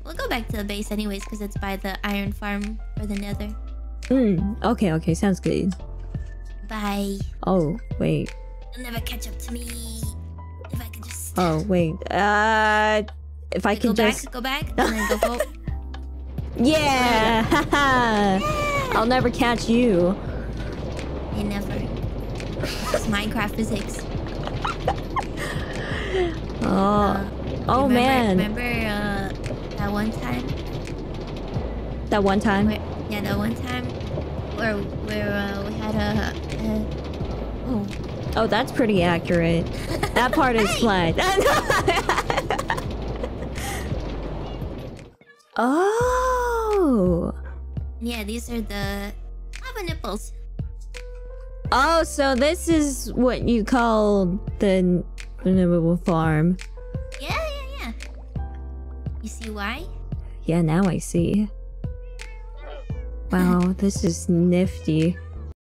We'll go back to the base anyways, because it's by the iron farm for the nether. Okay, okay, sounds good. Bye. Oh, wait. You'll never catch up to me. If I could just... Oh, wait. If I can just... Go back, and then go forward. Yeah! Haha! I'll never catch you. You never. It's Minecraft physics. Oh, man. Remember that one time? That one time? Yeah, that one time where we had a Oh, that's pretty accurate. That part is flat. Oh. Yeah, these are the lava nipples. Oh, so this is what you call the nibble farm. Yeah. You see why? Yeah, now I see. Wow, this is nifty.